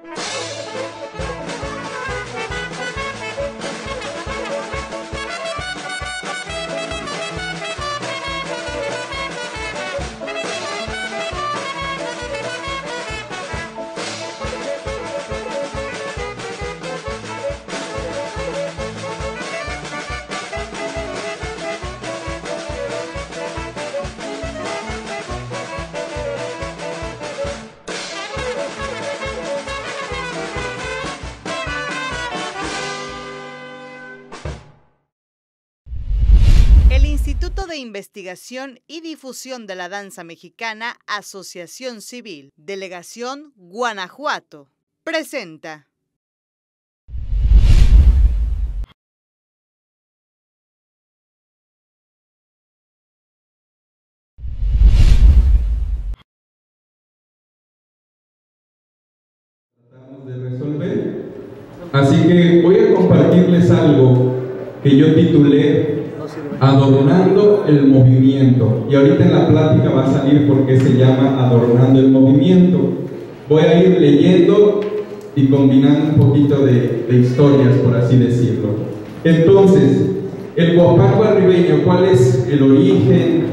Instituto de Investigación y Difusión de la Danza Mexicana, Asociación Civil, Delegación Guanajuato, presenta. Tratamos de resolver. Así que voy a compartirles algo que yo titulé Adornando el Movimiento, y ahorita en la plática va a salir por qué se llama Adornando el Movimiento. Voy a ir leyendo y combinando un poquito de historias, por así decirlo. Entonces, el guapango arribeño, ¿cuál es el origen?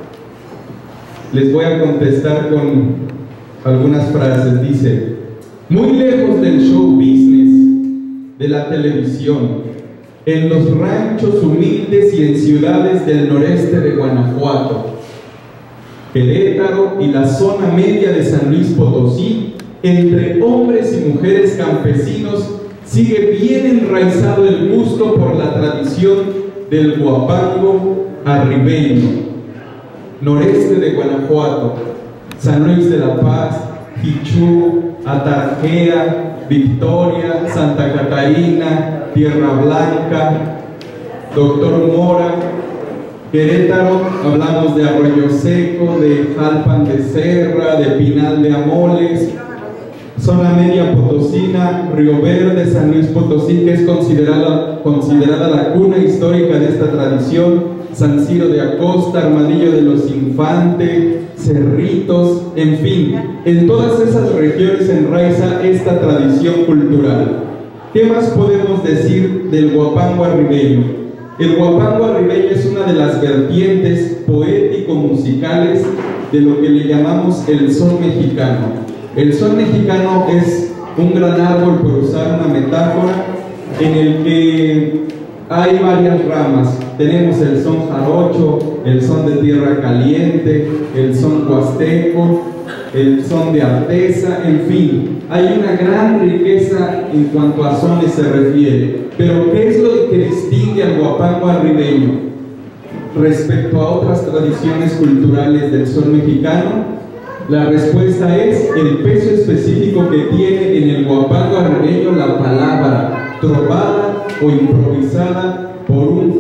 Les voy a contestar con algunas frases. Dice: muy lejos del show business, de la televisión, en los ranchos humildes y en ciudades del noreste de Guanajuato, Querétaro y la zona media de San Luis Potosí, entre hombres y mujeres campesinos, sigue bien enraizado el gusto por la tradición del guapango arribeño. Noreste de Guanajuato, San Luis de la Paz, Jichú, Atarjea, Victoria, Santa Catarina, Tierra Blanca, Doctor Mora, Querétaro, hablamos de Arroyo Seco, de Jalpan de Serra, de Pinal de Amoles, zona media potosina, Río Verde, San Luis Potosí, que es considerada la cuna histórica de esta tradición, San Ciro de Acosta, Armadillo de los Infantes, Cerritos, en fin, en todas esas regiones se enraiza esta tradición cultural. ¿Qué más podemos decir del guapango arribeño? El guapango arribeño es una de las vertientes poético-musicales de lo que le llamamos el son mexicano. El son mexicano es un gran árbol, por usar una metáfora, en el que hay varias ramas. Tenemos el son jarocho, el son de tierra caliente, el son huasteco, el son de artesa, en fin, hay una gran riqueza en cuanto a sones se refiere. Pero ¿qué es lo que distingue al guapango arribeño respecto a otras tradiciones culturales del son mexicano? La respuesta es el peso específico que tiene en el guapango arribeño la palabra, trovada o improvisada por un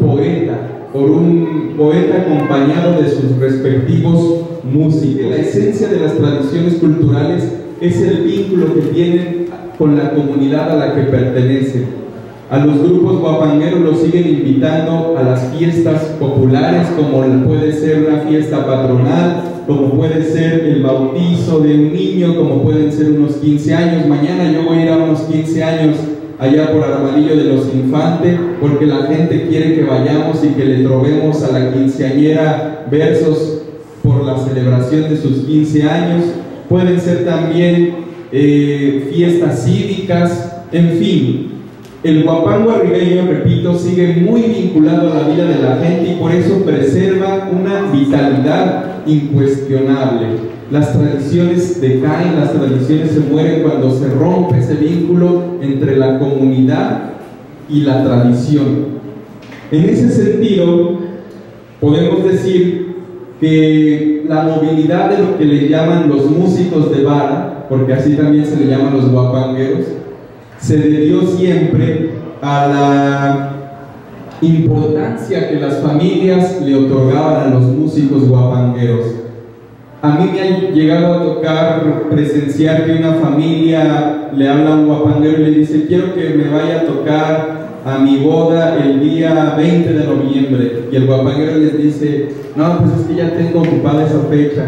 poeta acompañado de sus respectivos músicos. La esencia de las tradiciones culturales es el vínculo que tienen con la comunidad a la que pertenecen. A los grupos guapangueros los siguen invitando a las fiestas populares, como puede ser una fiesta patronal, como puede ser el bautizo de un niño, como pueden ser unos 15 años. Mañana yo voy a ir a unos 15 años allá por Armadillo de los Infantes, porque la gente quiere que vayamos y que le trovemos a la quinceañera versos por la celebración de sus 15 años. Pueden ser también fiestas cívicas, en fin. El guapango arribeño, repito, sigue muy vinculado a la vida de la gente y por eso preserva una vitalidad incuestionable. Las tradiciones decaen, las tradiciones se mueren cuando se rompe ese vínculo entre la comunidad y la tradición. En ese sentido, podemos decir que la movilidad de lo que le llaman los músicos de vara, porque así también se le llaman los guapangueros, se debió siempre a la importancia que las familias le otorgaban a los músicos guapangueros. A mí me ha llegado a tocar presenciar que una familia le habla a un guapanguero y le dice: quiero que me vaya a tocar a mi boda el día 20 de noviembre. Y el guapanguero les dice: no, pues es que ya tengo ocupada esa fecha.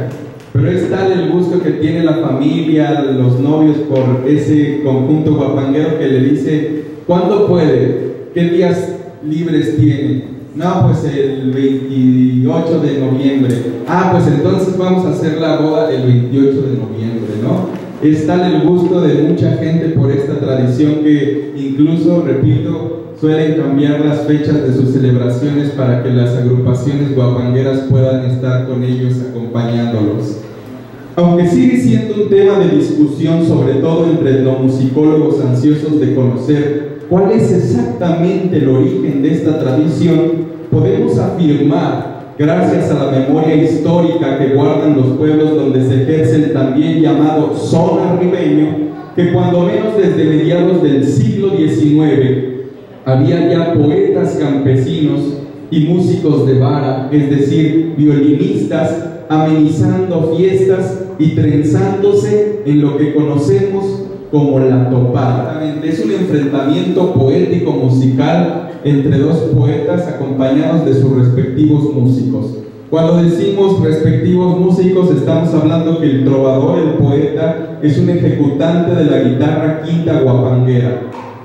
Pero es tal el gusto que tiene la familia, los novios por ese conjunto guapanguero que le dice, ¿cuándo puede? ¿Qué días libres tiene? No, pues el 28 de noviembre. Ah, pues entonces vamos a hacer la boda el 28 de noviembre, ¿no? Es tal el gusto de mucha gente por esta tradición que incluso, repito, suelen cambiar las fechas de sus celebraciones para que las agrupaciones guapangueras puedan estar con ellos acompañándolos. Aunque sigue siendo un tema de discusión, sobre todo entre etnomusicólogos ansiosos de conocer cuál es exactamente el origen de esta tradición, podemos afirmar, gracias a la memoria histórica que guardan los pueblos donde se ejerce el también llamado son arribeño, que cuando menos desde mediados del siglo XIX había ya poetas campesinos y músicos de vara, es decir, violinistas, amenizando fiestas y trenzándose en lo que conocemos como la topada. Es un enfrentamiento poético musical entre dos poetas acompañados de sus respectivos músicos. Cuando decimos respectivos músicos, estamos hablando que el trovador, el poeta, es un ejecutante de la guitarra quinta guapanguera.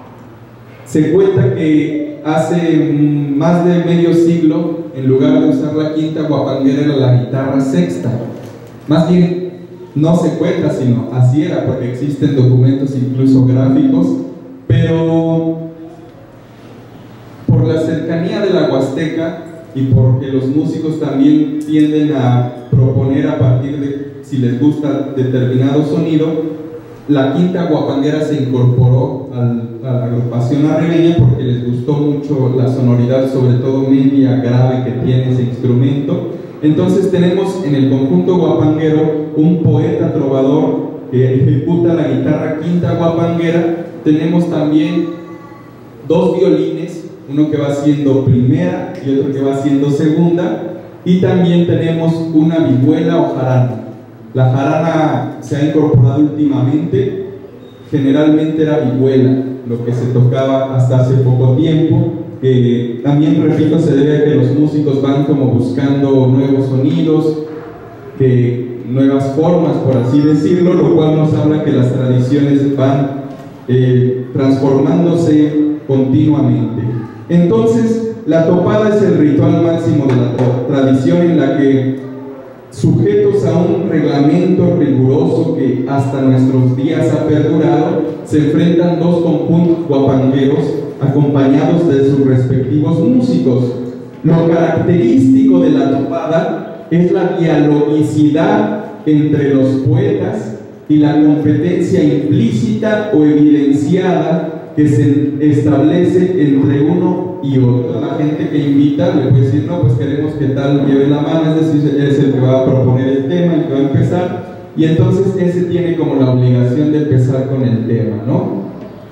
Se cuenta que hace más de medio siglo, en lugar de usar la quinta guapanguera, era la guitarra sexta. Más bien, no se cuenta, sino así era, porque existen documentos incluso gráficos, pero por la cercanía de la Huasteca y porque los músicos también tienden a proponer a partir de si les gusta determinado sonido, la quinta guapanguera se incorporó a la agrupación arribeña porque les gustó mucho la sonoridad, sobre todo media grave que tiene ese instrumento. Entonces tenemos en el conjunto guapanguero un poeta trovador que ejecuta la guitarra quinta guapanguera. Tenemos también dos violines, uno que va siendo primera y otro que va siendo segunda, y también tenemos una vihuela o jarana. La jarana se ha incorporado últimamente, generalmente era vihuela, lo que se tocaba hasta hace poco tiempo, que también, repito, se debe a que los músicos van como buscando nuevos sonidos, nuevas formas, por así decirlo, lo cual nos habla que las tradiciones van transformándose continuamente. Entonces, la topada es el ritual máximo de la tradición en la que, sujetos a un reglamento riguroso que hasta nuestros días ha perdurado, se enfrentan dos conjuntos guapangueros acompañados de sus respectivos músicos. Lo característico de la topada es la dialogicidad entre los poetas y la competencia implícita o evidenciada que se establece entre uno y otro. La gente que invita le puede decir, no, pues queremos que tal lleve la mano, es decir, es el que va a proponer el tema, el que va a empezar, y entonces ese tiene como la obligación de empezar con el tema, ¿no?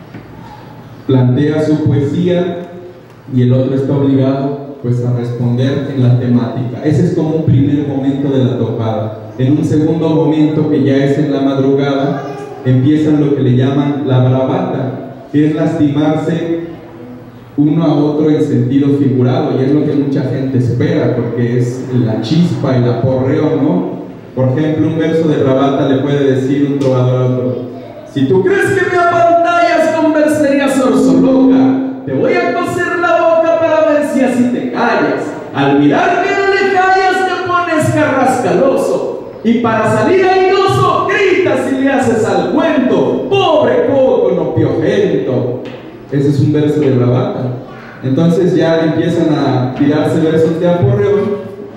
Plantea su poesía y el otro está obligado pues a responder en la temática. Ese es como un primer momento de la topada. En un segundo momento, que ya es en la madrugada, empiezan lo que le llaman la bravata, que es lastimarse uno a otro en sentido figurado, y es lo que mucha gente espera, porque es la chispa, el aporreo, ¿no? Por ejemplo, un verso de bravata le puede decir un trovador a otro: si tú crees que me apantallas con versería zorzoloca, te voy a coser la boca para ver si así te callas. Al mirarme no le callas, te pones carrascaloso, y para salir airoso gritas y le haces al cuento: pobre coco no piojento. Ese es un verso de bravata. Entonces ya empiezan a tirarse versos de aporreo,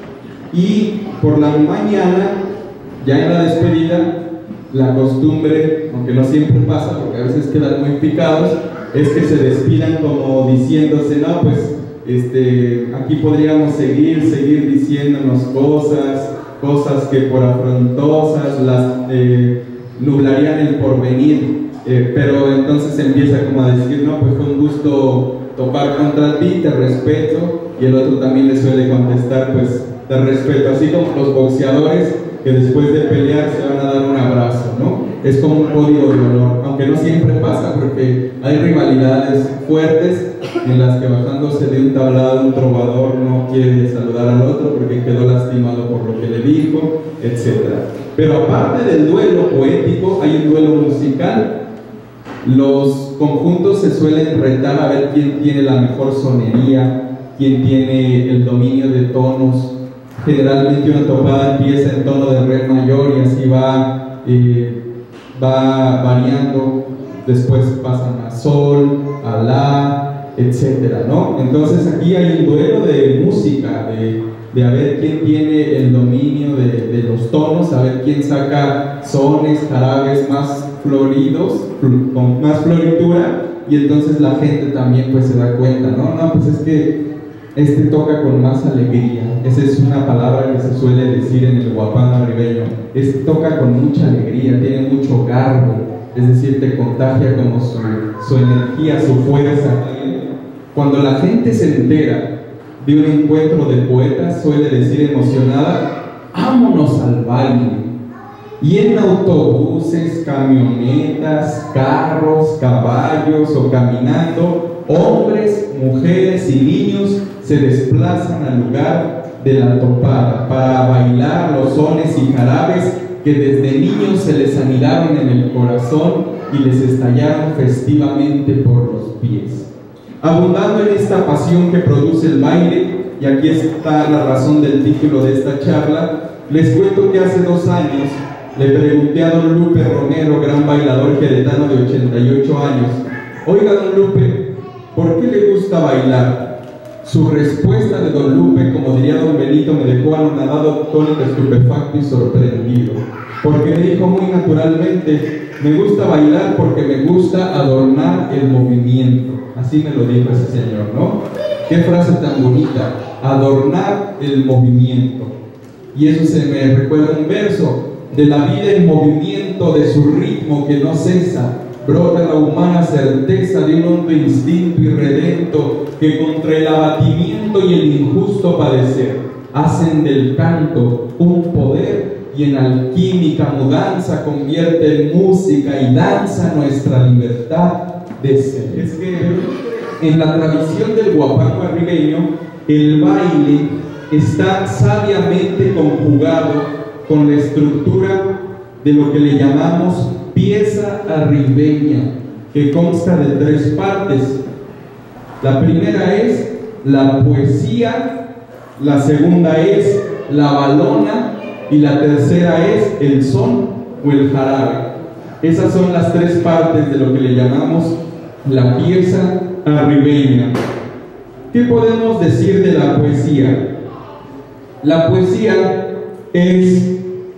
y por la mañana, ya en la despedida, la costumbre, aunque no siempre pasa porque a veces quedan muy picados, es que se despidan como diciéndose: no, pues aquí podríamos seguir diciéndonos cosas que por afrontosas las nublarían el porvenir, pero entonces empieza como a decir: no, pues fue un gusto topar contra ti, te respeto, y el otro también le suele contestar: pues te respeto, así como los boxeadores que después de pelear se van a dar un abrazo, ¿no? Es como un código de honor. aunque no siempre pasa, porque hay rivalidades fuertes en las que bajándose de un tablado un trovador no quiere saludar al otro porque quedó lastimado por lo que le dijo, etc. Pero aparte del duelo poético, hay un duelo musical. Los conjuntos se suelen retar a ver quién tiene la mejor sonería, quién tiene el dominio de tonos. Generalmente una topada empieza en tono de re mayor y así va variando, después pasan a sol, a la, etcétera, ¿no? Entonces aquí hay un duelo de música, de a ver quién tiene el dominio de los tonos, a ver quién saca sones, jarabes más floridos, con más floritura, y entonces la gente también pues se da cuenta, ¿no? No, pues es que este toca con más alegría. Esa es una palabra que se suele decir en el guapango arribeño. Este toca con mucha alegría, tiene mucho garbo, es decir, te contagia como su energía, su fuerza. Cuando la gente se entera de un encuentro de poetas, suele decir emocionada: vámonos al baile. Y en autobuses, camionetas, carros, caballos o caminando, hombres, mujeres y niños se desplazan al lugar de la topada para bailar los sones y jarabes que desde niños se les anidaron en el corazón y les estallaron festivamente por los pies. Abundando en esta pasión que produce el baile, y aquí está la razón del título de esta charla, les cuento que hace 2 años le pregunté a don Lupe Romero, gran bailador queretano de 88 años: oiga, don Lupe, ¿por qué le gusta bailar? Su respuesta de don Lupe, como diría don Benito, me dejó anonadado, atónito, estupefacto y sorprendido, porque me dijo muy naturalmente: me gusta bailar porque me gusta adornar el movimiento. Así me lo dijo ese señor, ¿no? Qué frase tan bonita, adornar el movimiento. Y eso se me recuerda un verso: de la vida en movimiento, de su ritmo que no cesa, brota la humana certeza de un hondo instinto irredento que contra el abatimiento y el injusto padecer hacen del canto un poder y en alquímica mudanza convierte en música y danza nuestra libertad de ser. Es que en la tradición del guapango arribeño, el baile está sabiamente conjugado con la estructura de lo que le llamamos pieza arribeña, que consta de 3 partes. La primera es la poesía, la segunda es la balona y la tercera es el son o el jarabe. Esas son las 3 partes de lo que le llamamos la pieza arribeña. ¿Qué podemos decir de la poesía? La poesía es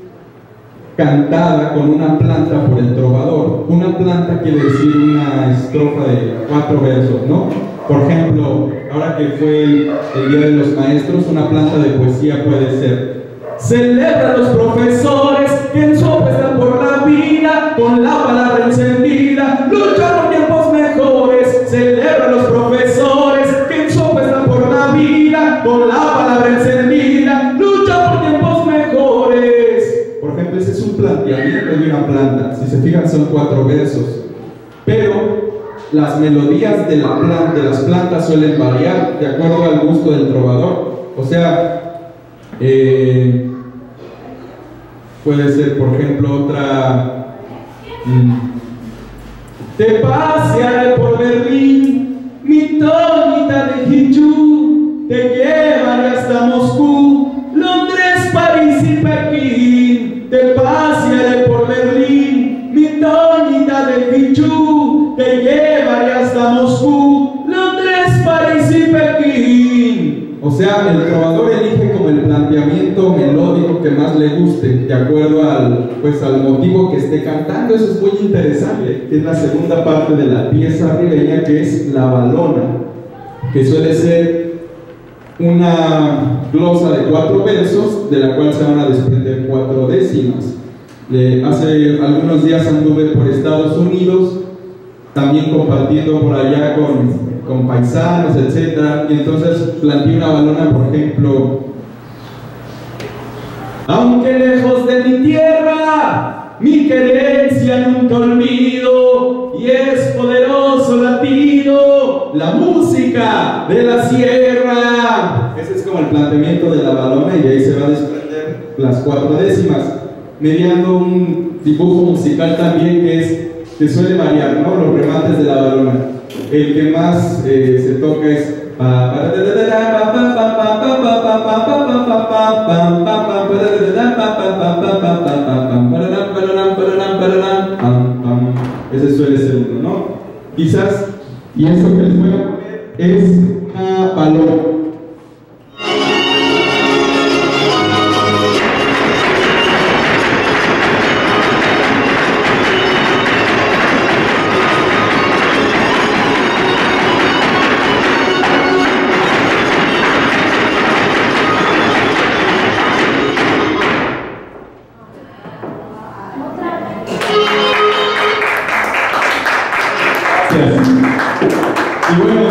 cantada con una planta por el trovador. Una planta quiere decir una estrofa de 4 versos, ¿no? Por ejemplo, ahora que fue el Día de los Maestros, una planta de poesía puede ser: celebra los profesores que en su están por la vida, con la palabra encendida, lucha por tiempos mejores. Celebra los profesores que en su están por la vida, con la palabra encendida, lucha por tiempos mejores. Por ejemplo, ese es un planteamiento de una planta. Si se fijan, son 4 versos, pero las melodías de las plantas suelen variar de acuerdo al gusto del trovador. O sea, puede ser, por ejemplo, otra: te pasearé por Berlín, mi tonita de Hichu, te llevaré hasta Moscú, Londres, París y Pekín. Te pasearé por Berlín, mi tonita de Hichu, te llevaré hasta Moscú, Londres, París y Pekín. O sea, el trovador elige como el planteamiento melódico que más le guste, de acuerdo al motivo que esté cantando. Eso es muy interesante. Es la segunda parte de la pieza arribeña, que es la balona, que suele ser una glosa de 4 versos, de la cual se van a desprender 4 décimas. Hace algunos días anduve por Estados Unidos, también compartiendo por allá con paisanos, etc. Y entonces planteé una balona, por ejemplo: aunque lejos de mi tierra mi querencia nunca olvido, y es poderoso latido, la música de la sierra. Ese es como el planteamiento de la balona, y ahí se va a desprender las 4 décimas, mediando un dibujo musical también que suele variar, ¿no? Los remates de la balona. El que más se toca es ese suele ser uno, ¿no? Quizás, y esto que les voy a poner es una balona. Y bueno,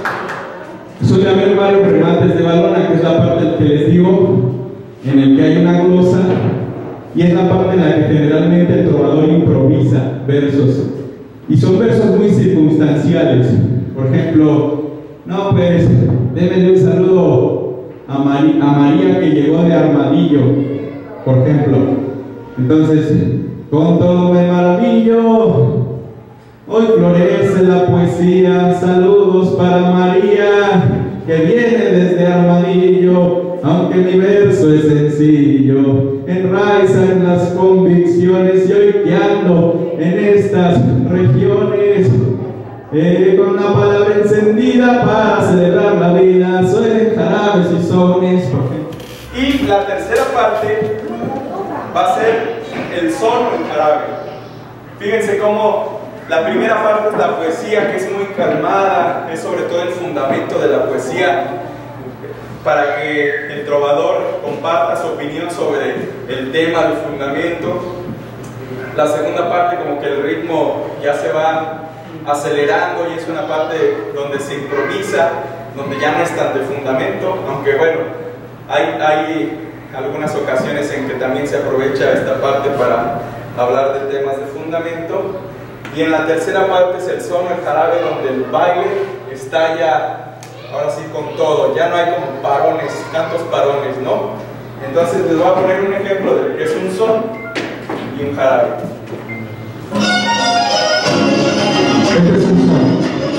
suele haber varios remates de balona, que es la parte que les digo, en el que hay una glosa, y es la parte en la que generalmente el trovador improvisa versos, y son versos muy circunstanciales. Por ejemplo, no, pues, démele un saludo a María que llegó de Armadillo, por ejemplo. Entonces, con todo me maravillo, hoy florece la poesía, saludos para María, que viene desde Armadillo, aunque mi verso es sencillo, enraiza en las convicciones, y hoy que ando en estas regiones, con una palabra encendida para celebrar la vida, suelen jarabes y sones. Y la tercera parte va a ser el son o el jarabe. Fíjense cómo la primera parte es la poesía, que es muy calmada, es sobre todo el fundamento de la poesía, para que el trovador comparta su opinión sobre el tema, el fundamento. La segunda parte, como que el ritmo ya se va acelerando, y es una parte donde se improvisa, donde ya no es tan de fundamento, aunque bueno, hay algunas ocasiones en que también se aprovecha esta parte para hablar de temas de fundamento. Y en la tercera parte es el son, el jarabe, donde el baile está ya, ahora sí, con todo, ya no hay como parones, tantos parones, ¿no? Entonces les voy a poner un ejemplo de lo que es un son y un jarabe. Este es un son.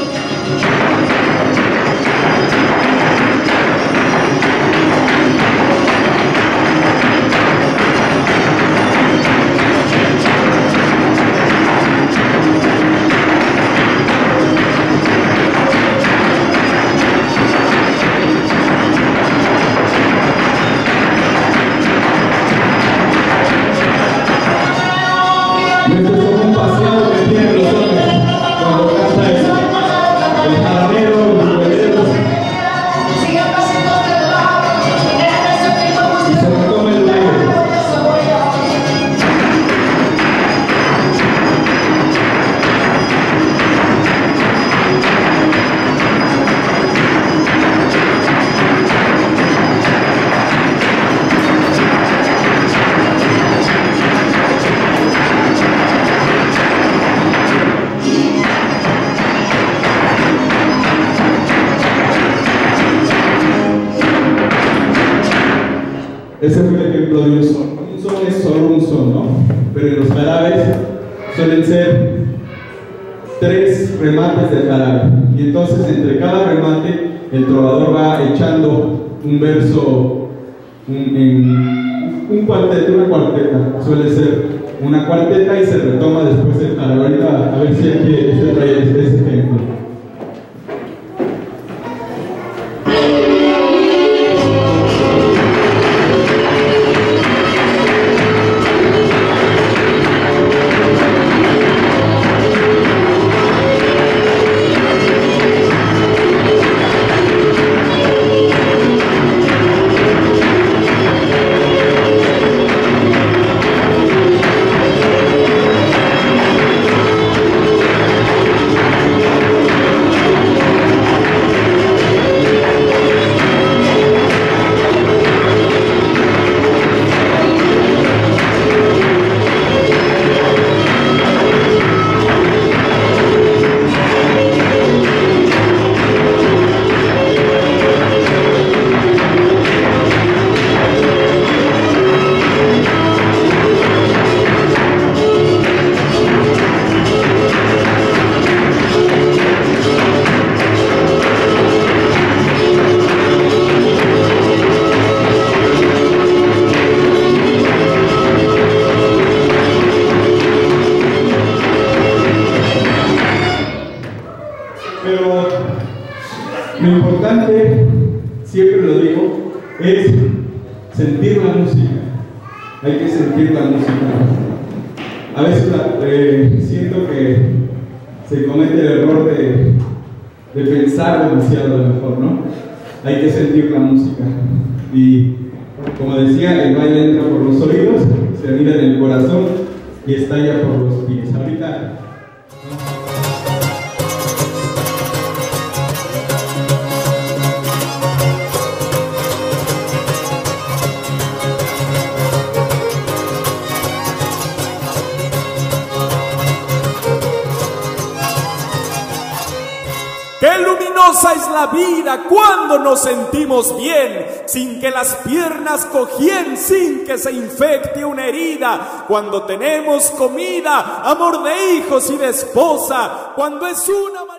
Ese fue el ejemplo de un son. Un son es solo un son, ¿no? Pero en los jarabes suelen ser 3 remates del jarabe. Y entonces entre cada remate el trovador va echando un verso, un cuarteto, una cuarteta. Suele ser una cuarteta y se retoma después el jarabe. Ahorita a ver si aquí trae ese ejemplo. Pero lo importante, siempre lo digo, es sentir la música. Hay que sentir la música. A veces siento que se comete el error de pensar demasiado a lo mejor, ¿no? Hay que sentir la música. Y como decía, el baile entra por los oídos, se mira en el corazón y estalla por los pies. Ahorita. ¡Qué luminosa es la vida cuando nos sentimos bien! Sin que las piernas cojien, sin que se infecte una herida. Cuando tenemos comida, amor de hijos y de esposa. Cuando es una